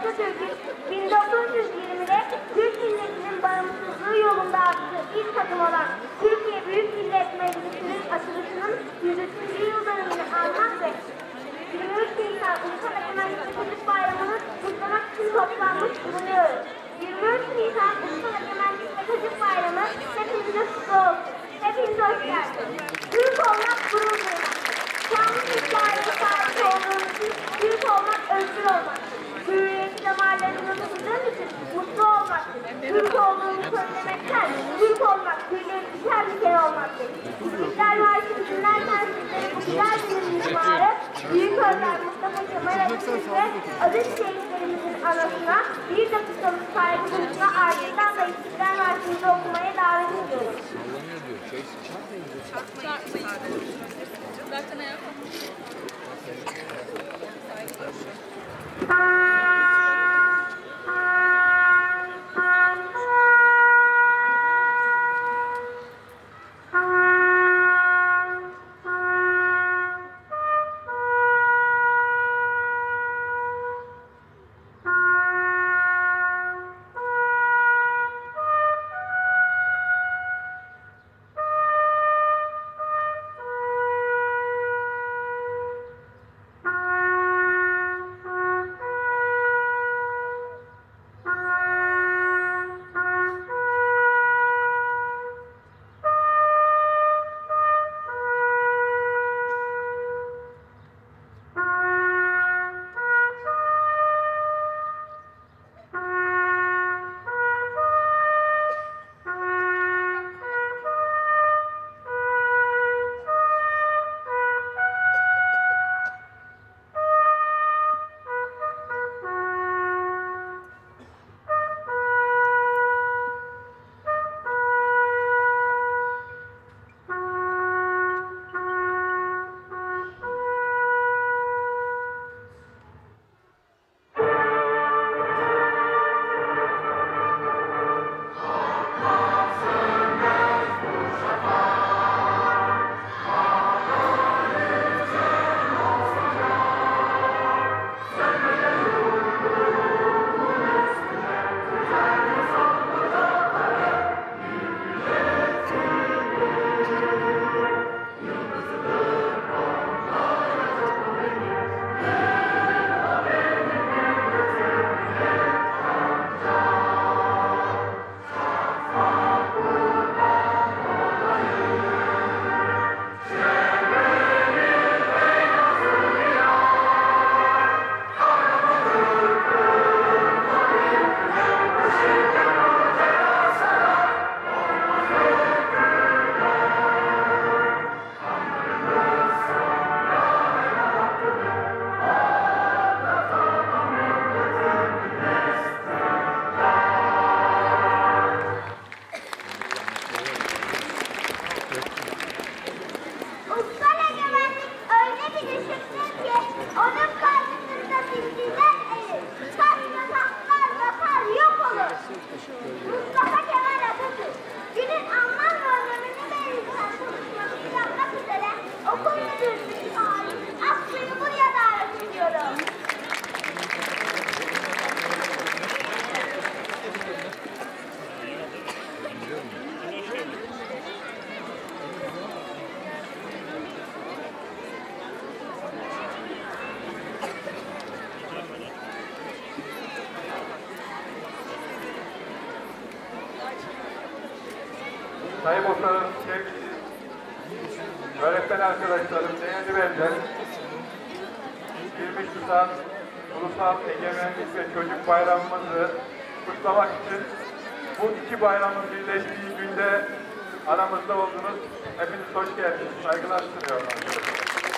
Atatürk'ün 1920'de Türk milletinin bağımsızlığı yolunda attığı ilk adım olan Türkiye Büyük Millet Meclisi'nin açılışının 103. yıl dönümünü anmak ve 23 Nisan Ulusal Egemenlik ve Çocuk Bayramı'nı kutlamak için toplanmış bulunuyoruz. 23 Nisan Ulusal Egemenlik ve Çocuk Bayramı hepinize kutlu olsun. Hepinize hoş geldiniz. Türk olmak gurur duymak. Şanlı hikayeye sahip olduğunuz için Türk olmak özgür olmak. Hürriyeti damarlarımızı tuttuğum için mutlu olmak. Türk olduğunu söylemekten Türk olmak, Türk'ün düşer bir kere olmaktır. İstiklal Marşı'nı dinlerken sizlere bu güzel günün mimarı Büyük Önder Mustafa Kemal Atatürk ve aziz şehitlerimizin anısına bir dakikalık saygı duruşuna ardından da İstiklal Marşı'nızı okumaya davet ediyorum. Zaten ayak. Mustafa Kemal Atatürk, günün anlam ve önemini belirten konuşmasını yapmak üzere okul müdürlüğü sahibi Aslı'yı buraya davet ediyorum. Sayın Muhtarım, sevgili öğretmen arkadaşlarım, değerli veliler, 23 Nisan Ulusal Egemenlik ve Çocuk Bayramımızı kutlamak için bu iki bayramın birleştiği günde aramızda oldunuz. Hepiniz hoş geldiniz. Saygılar sunuyorum arkadaşlar.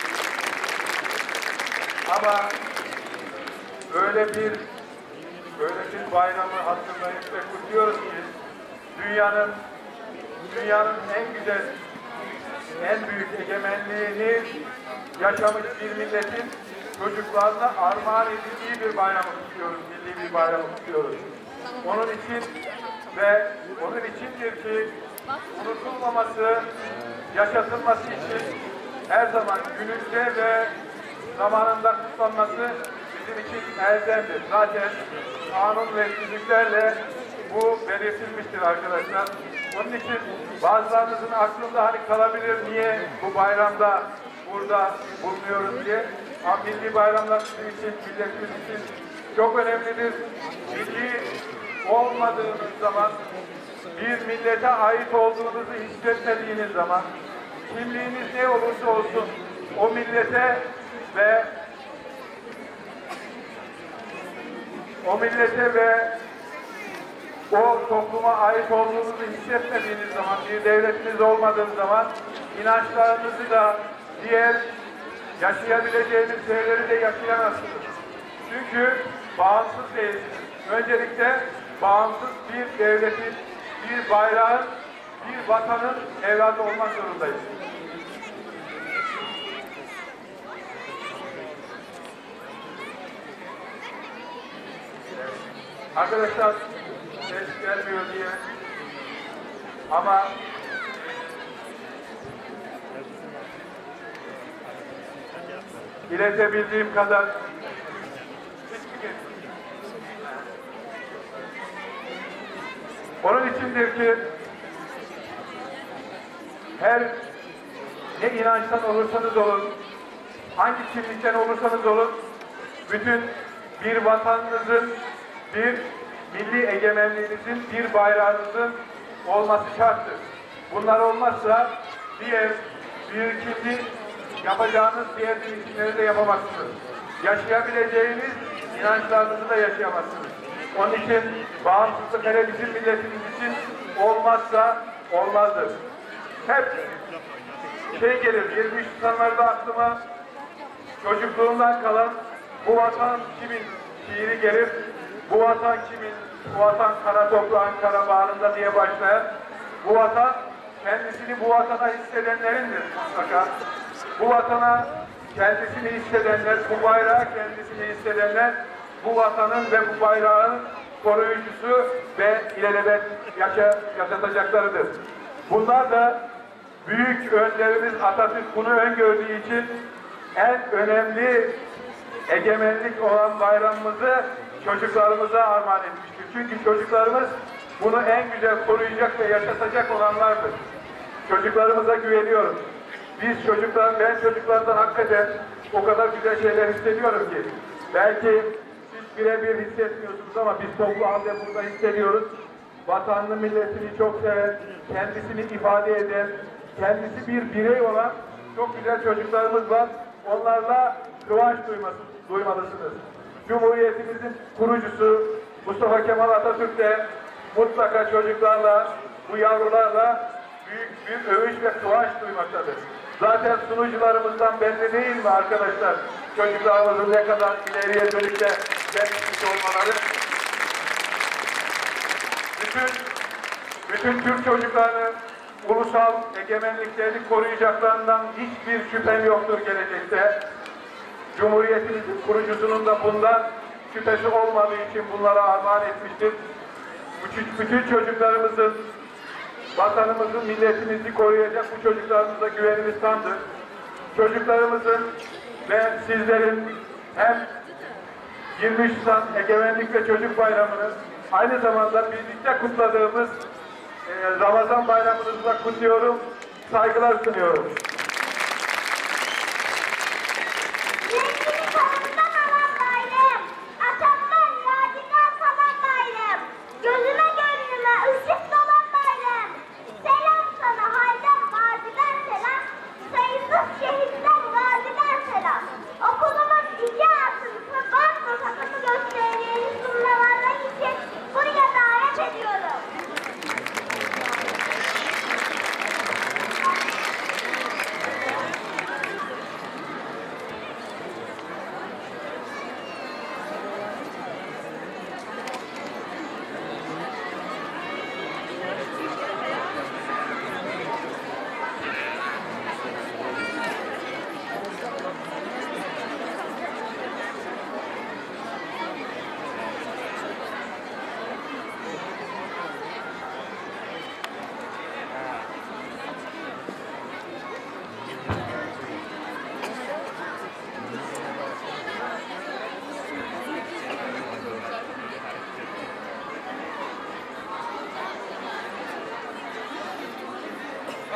Ama böyle bir bayramı hatırlayıp ve kutluyoruz ki dünyanın en güzel, en büyük egemenliğini yaşamış bir milletin çocuklarına armağan edildiği bir bayramı kutluyoruz, milli bir bayramı kutluyoruz. Onun içindir ki unutulmaması, yaşatılması için her zaman gününde ve zamanında kutlanması bizim için elzemdir. Zaten kanun ve tüzüklerle bu belirtilmiştir arkadaşlar. Onun için bazılarınızın aklında hani kalabilir, niye bu bayramda burada bulunuyoruz diye. Ama milli bayramlar bizim için, milletimiz için çok önemlidir. Milli olmadığınız zaman, bir millete ait olduğunuzu hissetmediğiniz zaman, kimliğiniz ne olursa olsun o millete ve o topluma ait olduğunuzu hissetmediğiniz zaman, bir devletiniz olmadığı zaman inançlarınızı da diğer yaşayabileceğiniz şeyleri de yaşayamazsınız. Çünkü bağımsız değilsiniz. Öncelikle bağımsız bir devletin, bir bayrağın, bir vatanın evladı olmak zorundayız. Arkadaşlar ses gelmiyor diye ama iletebildiğim kadar onun içindir ki her ne inançtan olursanız olun, hangi kimlikten olursanız olun, bütün bir vatanınızın, bir milli egemenliğinizin, bir bayrağınızın olması şarttır. Bunlar olmazsa diğer birikinti yapacağınız diğer birikinleri de yapamazsınız. Yaşayabileceğiniz inançlarınızı da yaşayamazsınız. Onun için bağımsızlık hele bizim milletimiz için olmazsa olmazdır. Hep gelir, 23 Nisanlarda aklıma çocukluğumdan kalan bu vatan kimin şiiri gelir. Bu vatan kimin? Bu vatan kara toprağın kara bağrında diye başlayan, bu vatan kendisini bu vatana hissedenlerindir mutlaka. Bu vatana kendisini hissedenler, bu bayrağı kendisini hissedenler, bu vatanın ve bu bayrağın koruyucusu ve ilelebet yaşatacaklarıdır. Bunlar da büyük önderimiz Atatürk bunu öngördüğü için en önemli egemenlik olan bayramımızı çocuklarımıza armağan etmiştir. Çünkü çocuklarımız bunu en güzel koruyacak ve yaşatacak olanlardır. Çocuklarımıza güveniyorum. Ben çocuklardan hakikaten o kadar güzel şeyler hissediyorum ki. Belki siz birebir hissetmiyorsunuz ama biz toplu halde burada hissediyoruz. Vatanını, milletini çok seven, kendisini ifade eden, kendisi bir birey olan çok güzel çocuklarımız var. Onlarla kıvanç duymalısınız. Cumhuriyetimizin kurucusu Mustafa Kemal Atatürk de mutlaka çocuklarla, bu yavrularla büyük bir övünç ve kıvanç duymaktadır. Zaten sunucularımızdan belli değil mi arkadaşlar? Çocuklarımızın ne kadar ileriye dönük de gelmiş olmaları. Bütün Türk çocuklarını ulusal egemenliklerini koruyacaklarından hiçbir şüphem yoktur gelecekte. Cumhuriyetimizin kurucusunun da bundan şüphesi olmadığı için bunlara armağan etmiştir. Bütün çocuklarımızın, vatanımızın, milletimizi koruyacak bu çocuklarımıza güvenimiz tamdır. Çocuklarımızın ve sizlerin hem 23 Nisan Egemenlik ve Çocuk Bayramı'nı aynı zamanda birlikte kutladığımız Ramazan Bayramınızı da kutluyorum, saygılar sunuyorum.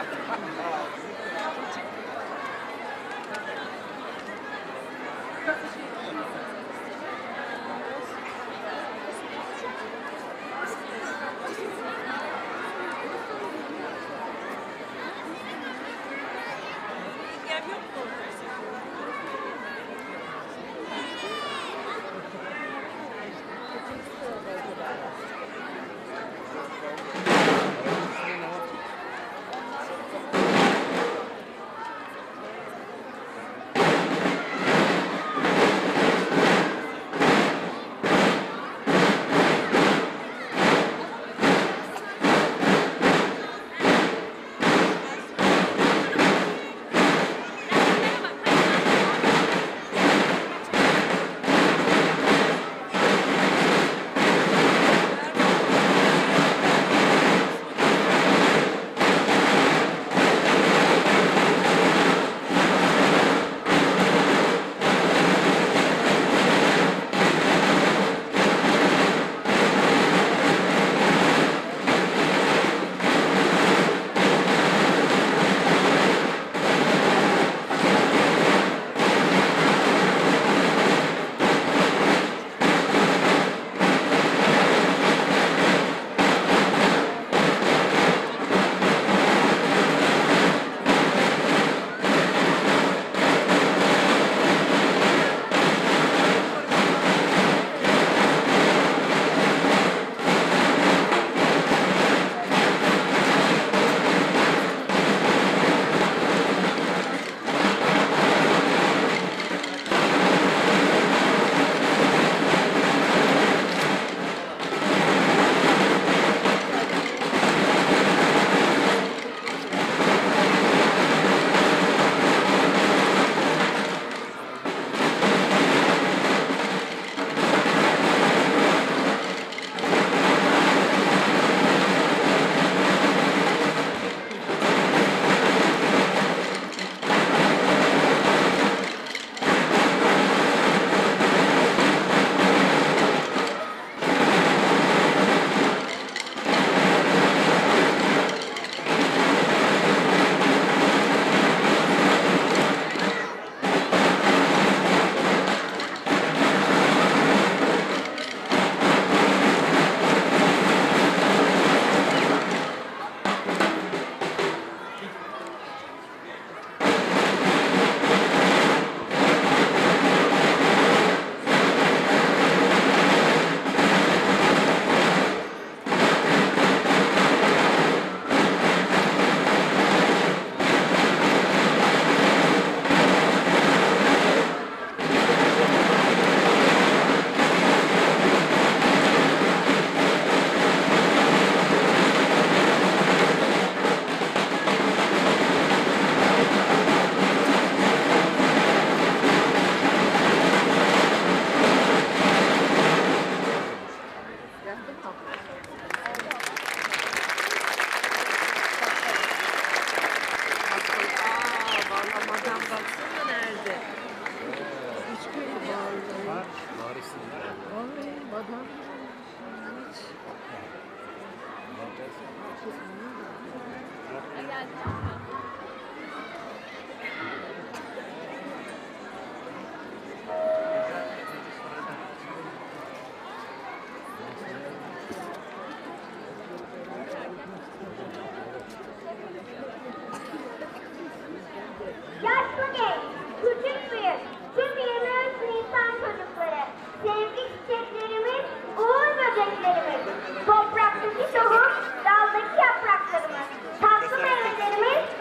Yaşlı genç, küçük büyük, tüm 23 Nisan çocukları, sevgi çiçeklerimiz, uğur böceklerimiz, topraktaki tohum, daldaki yapraklarımız, tatlı meyvelerimiz,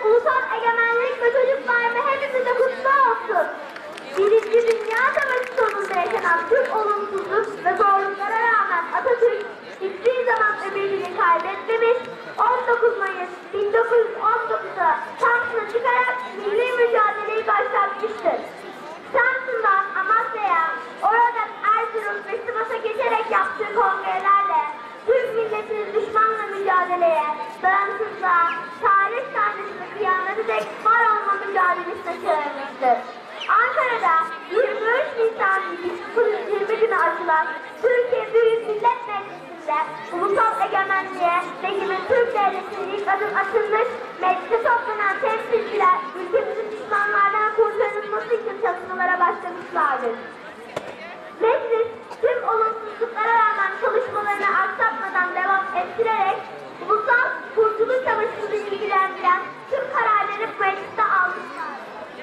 Ulusal Egemenlik ve Çocuk Bayramı hepimize kutlu olsun. Birinci Dünya Savaşı sonunda yaşanan tüm olumsuzluk ve zorluklara rağmen Atatürk hiçbir zaman ümidini kaybetmemiş, 19 Mayıs 1919'da Samsun'a çıkarak milli mücadeleyi başlatmıştır. Samsun'dan Amasya'ya, oradan Erzurum ve Sivas'a geçerek yaptığı kongrelerle Türk milletinin düşmanla mücadeleye, bağımsızlığa, tarih sahnesinde kıyamete dek var olma mücadelesine çağırmıştır. Ankara'da 23 Nisan 1920 günü açılan Türkiye Büyük Millet Meclisi'nde ulusal egemenliğe ve yine Türk Devleti'nin ilk adım atılmış, meclise toplanan temsilciler ülkemizin düşmanlardan kurtarılması için çalışmalara başlamışlardır. Meclis tüm olumsuzluklara rağmen çalışmalarını aksatmadan devam ettirerek Ulusal Kurtuluş Savaşı'nı ilgilendiren tüm kararları mecliste almışlar.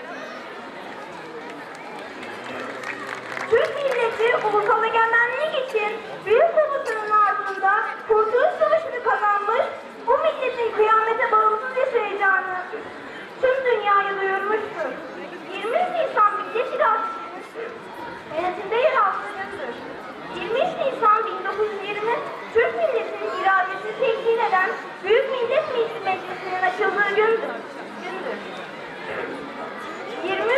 Türk milleti ulusal egemenlik için büyük komutanın ardında Kurtuluş Savaşı'nı kazanmış, bu milletin kıyamete bağımsız yaşayacağını tüm dünyaya duyurmuştur. 23 Nisan Millet İradesi'nin yönetimde yer aldığı gündür. 23 Nisan 1920 Türk milletinin iradesini temsil eden Büyük Millet Meclisi'nin açıldığı gündür. 23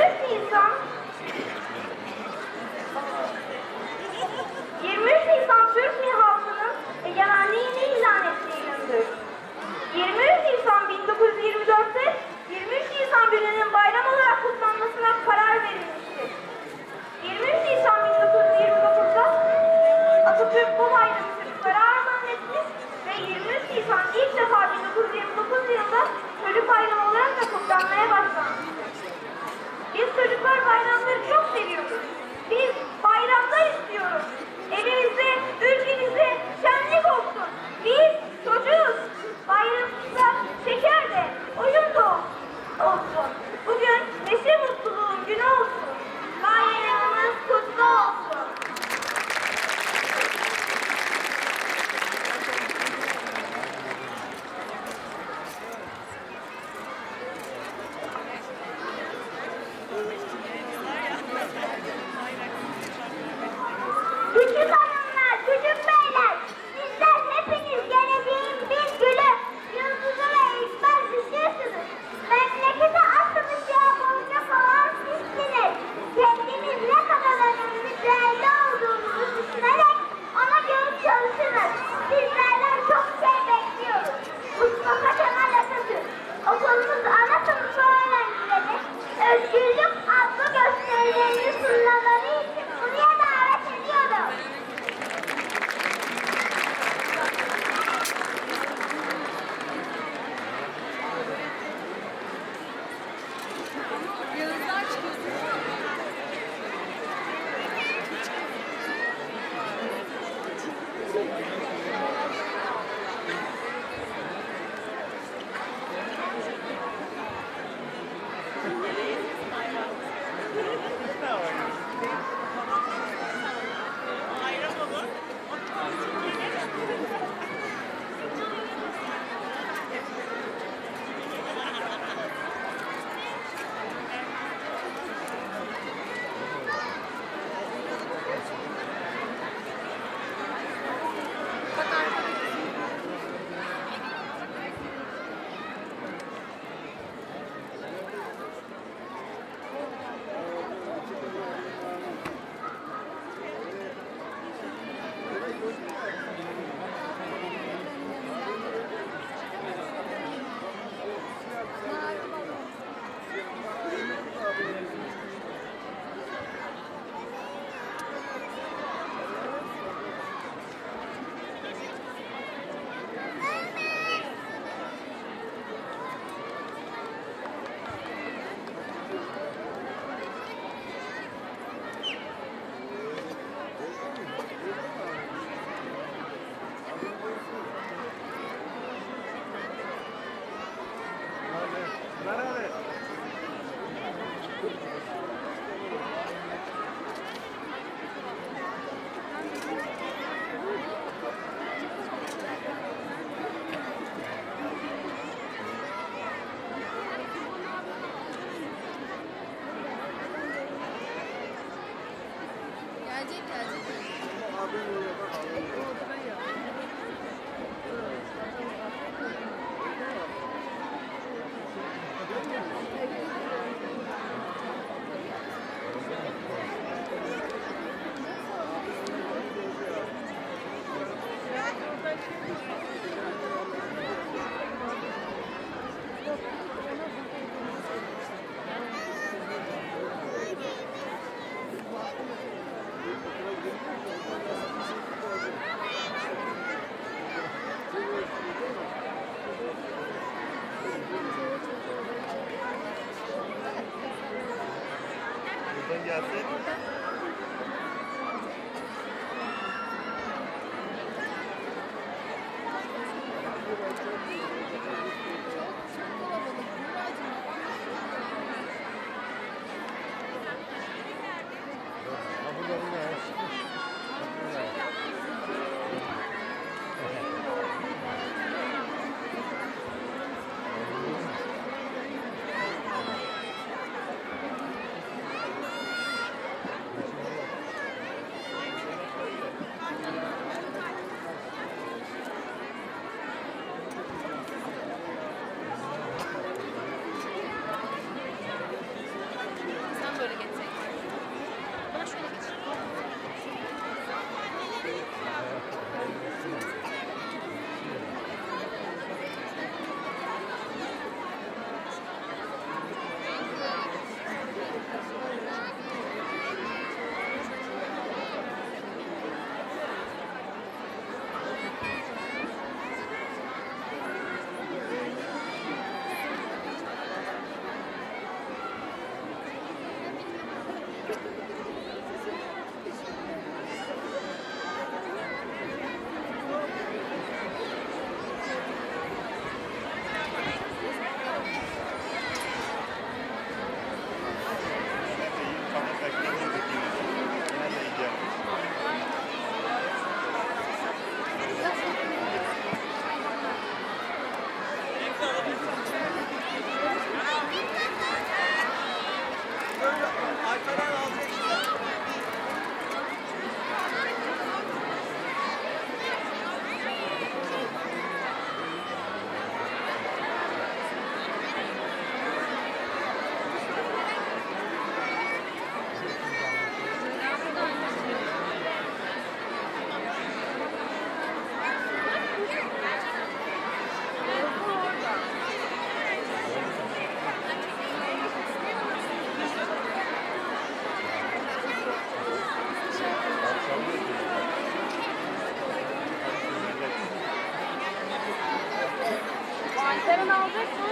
Nisan Türk halkının egemenliğini ilan ettiği gündür. 23 Nisan 1924'te 23 Nisan gününün bayram olarak kutlanmasına karar verilmiştir. 23 Nisan 1929'da Atatürk bu bayramı çocuklara armağan etmiş ve 23 Nisan ilk defa 1929 yılında çocuk bayramı olarak da kutlanmaya başlanmıştır. Biz çocuklar bayramları çok seviyoruz. Biz bayramlar istiyoruz. Evimizde, ülkemizde şenlik olsun. Biz çocuğuz. Bayramımızda şeker de, oyun da olsun. Bugün neşe mutluluğun günü olsun. Bayramımız kutlu olsun. Küçük hanımlar, küçük beyler, sizler hepiniz geleceğin bir gülü, yıldızı ve ilkbaz ışığısınız. Memlekete atılmış yağ boyunca falan sizsiniz. Buradan gelseydik. Sen böyle geçeceksin. Bana şöyle geç. Ankara'nı alacak mı?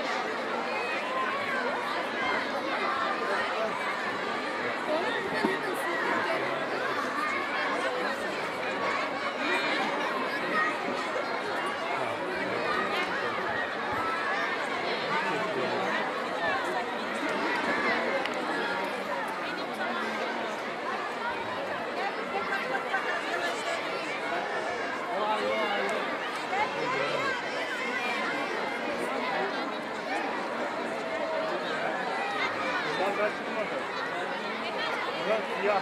Buradan çıkmadı. Buradan siyah.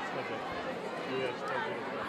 çıkacak. Bu yaşta gruplar.